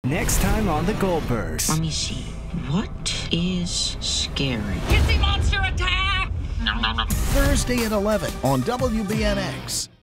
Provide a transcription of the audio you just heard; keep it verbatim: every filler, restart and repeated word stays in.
Next time on the Goldbergs. Let me see. What is scary? Hissy monster attack! Thursday at eleven on W B N X.